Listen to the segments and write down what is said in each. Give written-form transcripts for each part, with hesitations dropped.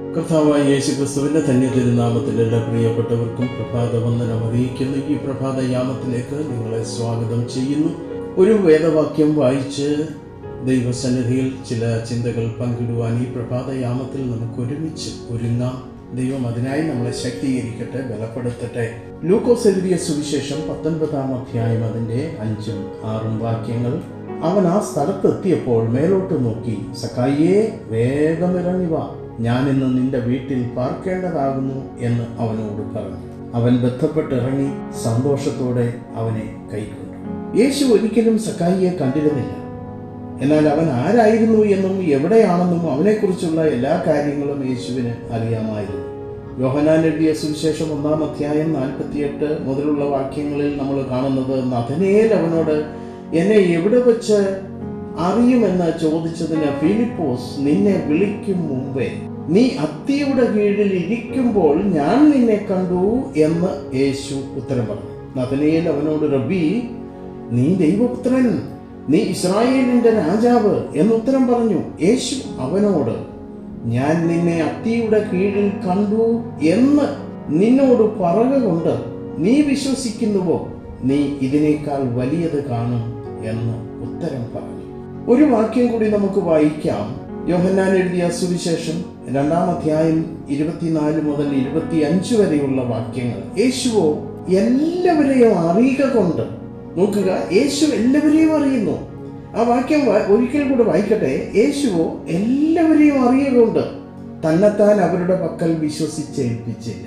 കർത്താവായ യേശുക്രിസ്തുവിന്റെ ധന്യ തിരുനാമത്തിൽ എല്ലാ പ്രിയപ്പെട്ടവർക്കും പ്രഭാതവന്ദനം അറിയിക്കുന്ന ഈ പ്രഭാതയാമത്തിലേക്ക് നിങ്ങളെ സ്വാഗതം ചെയ്യുന്നു. ഒരു വേദവാക്യം വായിച്ച് ദൈവസന്നിധിയിൽ ചില ചിന്തകൾ പങ്കിടുവാൻ ഈ പ്രഭാതയാമത്തിൽ നമുക്ക് ഒരുമിച്ച് ഒരുങ്ങാം. ദൈവം അതിനായി നമ്മളെ ശക്തീകരിക്കട്ടെ, ബലപ്പെടുത്തട്ടെ. ലൂക്കോസ് എഴുതിയ സുവിശേഷം 19-ാം അധ്യായം അതിൻ്റെ 5ഉം 6ഉം വാക്യങ്ങൾ. അവൻ ആ സ്ഥലത്തെത്തിയപ്പോൾ മേലോട്ട് നോക്കി, സക്കായിയെ, വേഗം ഇറങ്ങി വാ, ഞാൻ ഇന്ന് നിന്റെ വീട്ടിൽ പാർക്കേണ്ടതാകുന്നു എന്ന് അവനോട് പറഞ്ഞു. അവൻ ബന്ധപ്പെട്ടിറങ്ങി സന്തോഷത്തോടെ അവനെ കൈക്കൊണ്ടു. യേശു ഒരിക്കലും സക്കായിയെ കണ്ടിരുന്നില്ല. എന്നാൽ അവൻ ആരായിരുന്നു എന്നും എവിടെയാണെന്നും അവനെക്കുറിച്ചുള്ള എല്ലാ കാര്യങ്ങളും യേശുവിന് അറിയാമായിരുന്നു. യോഹന്നാൻ എഴുതിയ സുവിശേഷം 1-ാം അധ്യായം 48 മുതലുള്ള വാക്യങ്ങളിൽ നമ്മൾ കാണുന്നത്, നഥനയേൽ അവനോട്, എന്നെ എവിടെ വെച്ച് അറിയുമെന്ന് ചോദിച്ചതിന് ഫിലിപ്പോസ്, നിന്നെ വിളിക്കും മുമ്പേ നീ അത്തിയുടെ കീഴിൽ ഇരിക്കുമ്പോൾ ഞാൻ നിന്നെ കണ്ടു എന്ന് യേശു ഉത്തരം പറഞ്ഞു. നഥനയേൽ അവനോട്, റബ്ബി, നീ ദൈവപുത്രൻ, നീ ഇസ്രായേലിന്റെ രാജാവ് എന്നുത്തരം പറഞ്ഞു. യേശു അവനോട്, ഞാൻ നിന്നെ അത്തിയുടെ കീഴിൽ കണ്ടു എന്ന് നിന്നോട് പറയുകൊണ്ട് നീ വിശ്വസിക്കുന്നുവോ? നീ ഇതിനേക്കാൾ വലിയത് കാണും എന്ന് ഉത്തരം പറഞ്ഞു. ഒരു വാക്യം കൂടി നമുക്ക് വായിക്കാം. യോഹന്നാൻ എഴുതിയ സുവിശേഷം 2-ാം അധ്യായം 24 മുതൽ 25 വരെയുള്ള വാക്യങ്ങൾ. യേശുവോ എല്ലാവരെയും അറിയുക കൊണ്ട്, നോക്കുക, യേശു എല്ലാവരെയും അറിയുന്നു. ആ വാക്യം ഒരിക്കൽ കൂടെ വായിക്കട്ടെ. യേശുവോ എല്ലാവരെയും അറിയുക കൊണ്ട് തന്നെത്താൻ അവരുടെ പക്കൽ വിശ്വസിച്ചേൽപ്പിച്ചില്ല.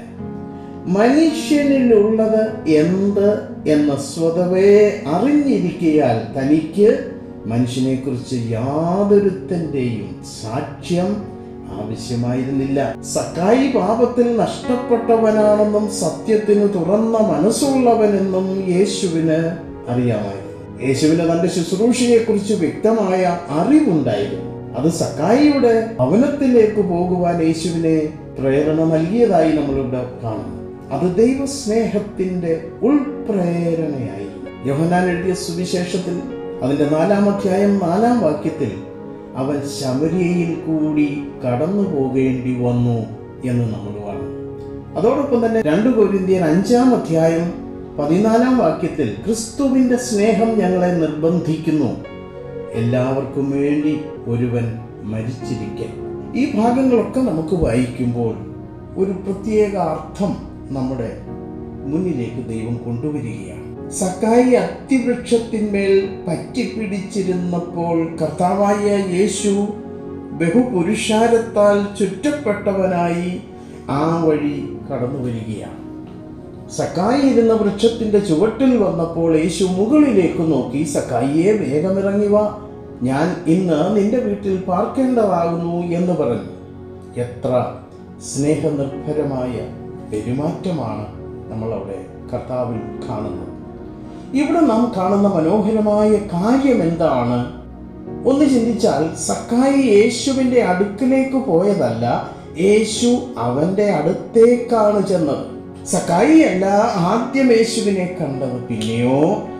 മനുഷ്യനിലുള്ളത് എന്ത് എന്ന് സ്വതവേ അറിഞ്ഞിരിക്കയാൽ തനിക്ക് മനുഷ്യനെ കുറിച്ച് യാതൊരുത്തന്റെയും സാക്ഷ്യം ആവശ്യമായിരുന്നില്ല. സക്കായി പാപത്തിൽ നഷ്ടപ്പെട്ടവനാണെന്നും സത്യത്തിന് തുറന്ന മനസ്സുള്ളവനെന്നും യേശുവിന് അറിയാമായിരുന്നു. യേശുവിന് തന്റെ ശുശ്രൂഷയെക്കുറിച്ച് വ്യക്തമായ അറിവുണ്ടായിരുന്നു. അത് സക്കായിയുടെ ഭവനത്തിലേക്ക് പോകുവാൻ യേശുവിനെ പ്രേരണ നൽകിയതായി നമ്മളിവിടെ കാണുന്നു. അത് ദൈവസ്നേഹത്തിന്റെ ഉൾപ്രേരണയായിരുന്നു. യോഹന്നാൻ എഴുതിയ സുവിശേഷത്തിൽ അതിന്റെ 4-ാം അധ്യായം 4-ാം വാക്യത്തിൽ, അവൻ ശമര്യയിൽ കൂടി കടന്നു പോകേണ്ടി വന്നു എന്ന് നമ്മൾ കാണുന്നു. അതോടൊപ്പം തന്നെ 2 കൊരിന്ത്യർ 5-ാം അധ്യായം 14-ാം വാക്യത്തിൽ, ക്രിസ്തുവിന്റെ സ്നേഹം ഞങ്ങളെ നിർബന്ധിക്കുന്നു, എല്ലാവർക്കും വേണ്ടി ഒരുവൻ മരിച്ചിരിക്കെ. ഈ ഭാഗങ്ങളൊക്കെ നമുക്ക് വായിക്കുമ്പോൾ ഒരു പ്രത്യേക അർത്ഥം നമ്മുടെ മുന്നിലേക്ക് ദൈവം കൊണ്ടുവരികയാണ്. സക്കായി അത്തിവൃക്ഷത്തിന്മേൽ പറ്റിപ്പിടിച്ചിരുന്നപ്പോൾ കർത്താവായ യേശു ബഹുപുരുഷാരത്താൽ ചുറ്റപ്പെട്ടവനായി ആ വഴി കടന്നു വരികയാണ്. സക്കായി ഇരുന്ന വൃക്ഷത്തിന്റെ ചുവട്ടിൽ വന്നപ്പോൾ യേശു മുകളിലേക്ക് നോക്കി, സക്കായിയെ, വേഗമിറങ്ങി വാ, ഞാൻ ഇന്ന് നിന്റെ വീട്ടിൽ പാർക്കേണ്ടതാകുന്നു എന്ന് പറഞ്ഞു. എത്ര സ്നേഹനിർഭരമായ പെരുമാറ്റമാണ് നമ്മളവിടെ കർത്താവിൽ കാണുന്നത്. ഇവിടെ നാം കാണുന്ന മനോഹരമായ കാര്യം എന്താണ്? ഒന്ന് ചിന്തിച്ചാൽ, സക്കായി യേശുവിൻ്റെ അടുക്കിലേക്ക് പോയതല്ല, യേശു അവൻ്റെ അടുത്തേക്കാണ് ചെന്നത്. സക്കായി അല്ല ആദ്യം യേശുവിനെ കണ്ടത്, പിന്നെയോ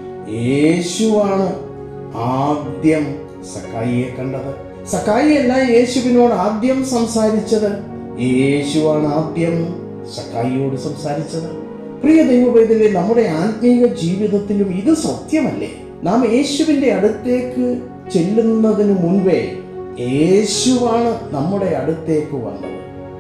യേശുവാണ് ആദ്യം സക്കായിയെ കണ്ടത്. സക്കായി അല്ല യേശുവിനോട് ആദ്യം സംസാരിച്ചത്, യേശുവാണ് ആദ്യം സക്കായിയോട് സംസാരിച്ചത്. പ്രിയ ദൈവവേദനയെ, നമ്മുടെ ആത്മീയ ജീവിതത്തിലും ഇത് സത്യമല്ലേ? നാം യേശുവിൻ്റെ അടുത്തേക്ക് ചെല്ലുന്നതിന് മുൻപേ യേശുവാണ് നമ്മുടെ അടുത്തേക്ക് വന്നത്.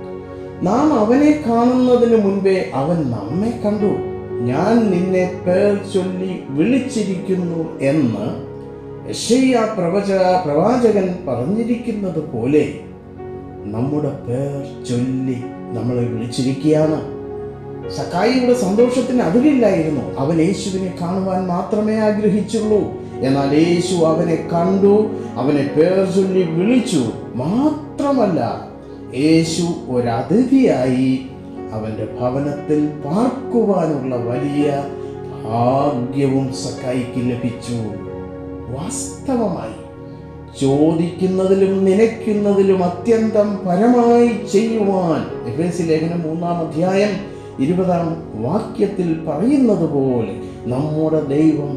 നാം അവനെ കാണുന്നതിന് മുൻപേ അവൻ നമ്മെ കണ്ടു. ഞാൻ നിന്നെ പേർ ചൊല്ലി വിളിച്ചിരിക്കുന്നു എന്ന് യെശയ്യാ പ്രവാചകൻ പറഞ്ഞിരിക്കുന്നത് പോലെ നമ്മുടെ പേർ ചൊല്ലി നമ്മളെ വിളിച്ചിരിക്കുകയാണ്. സക്കായിയുടെ സന്തോഷത്തിന് അതിരില്ലായിരുന്നു. അവൻ യേശുവിനെ കാണുവാൻ മാത്രമേ ആഗ്രഹിച്ചുള്ളൂ. എന്നാൽ യേശു അവനെ കണ്ടു, അവനെ പേർ ചൊല്ലി വിളിച്ചു. മാത്രമല്ല, യേശു ഒരതിഥിയായി അവൻ്റെ ഭവനത്തിൽ പാർക്കുവാനുള്ള വലിയ ഭാഗ്യവും സക്കായിക്ക് ലഭിച്ചു. വാസ്തവമായി ചോദിക്കുന്നതിലും നനയ്ക്കുന്നതിലും അത്യന്തം പരമായി ചെയ്യുവാൻ എഫേസ്യ ലേഖനം 3-ാം അധ്യായം 20-ാം വാക്യത്തിൽ പറയുന്നത് പോലെ നമ്മുടെ ദൈവം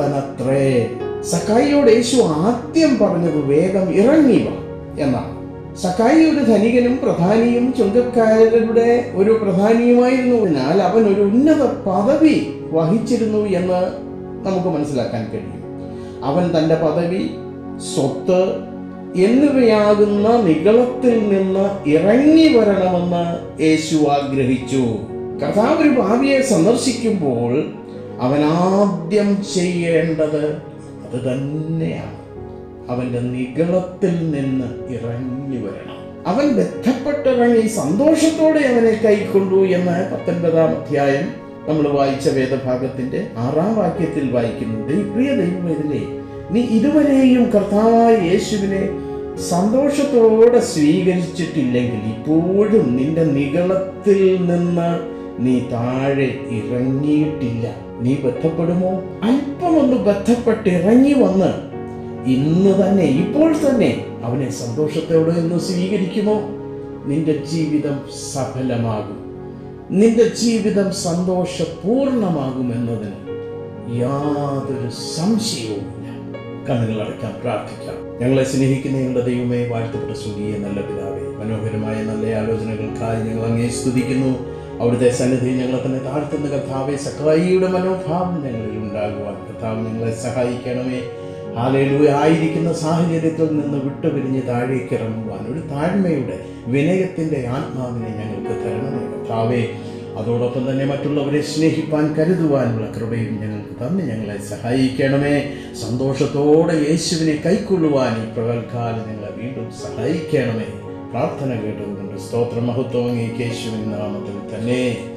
ശക്തനത്രേ. സക്കായിയോട് യേശു ആദ്യം പറഞ്ഞത് വേഗം ഇറങ്ങി വാ എന്നാണ്. സക്കായി ഒരു ധനികനും പ്രധാനിയും ചുങ്കക്കാരുടെ ഒരു പ്രധാനിയുമായിരുന്നതിനാൽ അവൻ ഒരു ഉന്നത പദവി വഹിച്ചിരുന്നു എന്ന് നമുക്ക് മനസ്സിലാക്കാൻ കഴിയും. അവൻ തൻ്റെ പദവി, സ്വത്ത് എന്നിവയാകുന്ന നിഗളത്തിൽ നിന്ന് ഇറങ്ങി വരണമെന്ന് യേശു ആഗ്രഹിച്ചു. കർത്താവ് ഒരു പാപിയെ സന്ദർശിക്കുമ്പോൾ അവൻ ആദ്യം ചെയ്യേണ്ടത് അത് തന്നെയാണ്. അവൻ്റെ നിഗളത്തിൽ നിന്ന് ഇറങ്ങി വരണം. അവൻ ബന്ധപ്പെട്ടിറങ്ങി സന്തോഷത്തോടെ അവനെ കൈക്കൊണ്ടു എന്ന് 19-ാം അധ്യായം നമ്മൾ വായിച്ച വേദഭാഗത്തിന്റെ 6-ാം വാക്യത്തിൽ വായിക്കുന്നുണ്ട്. പ്രിയ ദൈവമേ, നീ ഇതുവരെയും കർത്താവായ യേശുവിനെ സന്തോഷത്തോടെ സ്വീകരിച്ചിട്ടില്ലെങ്കിൽ ഇപ്പോഴും നിന്റെ നിഗളത്തിൽ നിന്ന് നീ താഴെ ഇറങ്ങിയിട്ടില്ല. നീ ബന്ധപ്പെടുമോ? അല്പമൊന്ന് ബന്ധപ്പെട്ട് ഇറങ്ങി വന്ന് ഇന്ന് തന്നെ, ഇപ്പോൾ തന്നെ അവനെ സന്തോഷത്തോടെ ഒന്ന് സ്വീകരിക്കുമോ? നിന്റെ ജീവിതം സഫലമാകും, നിന്റെ ജീവിതം സന്തോഷപൂർണമാകുമെന്നതിന് യാതൊരു സംശയവുമില്ല. കണ്ണുകൾ അടയ്ക്കാം, പ്രാർത്ഥിക്കാം. ഞങ്ങളെ സ്നേഹിക്കുന്ന ഞങ്ങളുടെ ദൈവമേ, വാഴ്ത്തപ്പെട്ട സ്വർഗീയ നല്ല പിതാവേ, മനോഹരമായ നല്ല ആലോചനകൾക്കായി ഞങ്ങൾ അങ്ങേ സ്തുതിക്കുന്നു. അവിടുത്തെ സന്നിധി ഞങ്ങളെ തന്നെ താഴ്ത്തുന്ന കർത്താവേ, സക്കായിയുടെ മനോഭാവം ഞങ്ങളിൽ ഉണ്ടാകുവാൻ കർത്താവ് ഞങ്ങളെ സഹായിക്കണമേ. ഹല്ലേലൂയ. ആയിരിക്കുന്ന സാഹചര്യത്തിൽ നിന്ന് വിട്ടുപിരിഞ്ഞ് താഴേക്ക് ഇറങ്ങുവാൻ ഒരു താഴ്മയുടെ, വിനയത്തിൻ്റെ ആത്മാവിനെ ഞങ്ങൾക്ക് തരണമേ കർത്താവേ. അതോടൊപ്പം തന്നെ മറ്റുള്ളവരെ സ്നേഹിപ്പാൻ, കരുതുവാനുള്ള കൃപയും ഞങ്ങൾക്ക് തന്നെ ഞങ്ങളെ സഹായിക്കണമേ. സന്തോഷത്തോടെ യേശുവിനെ കൈക്കൊള്ളുവാൻ ഈ പകൽക്കാലം ഞങ്ങളെ വീണ്ടും സഹായിക്കണമേ. പ്രാർത്ഥന കേട്ടതുകൊണ്ട് സ്തോത്ര മഹത്വം യേശുവിൻ നാമത്തിൽ തന്നെ.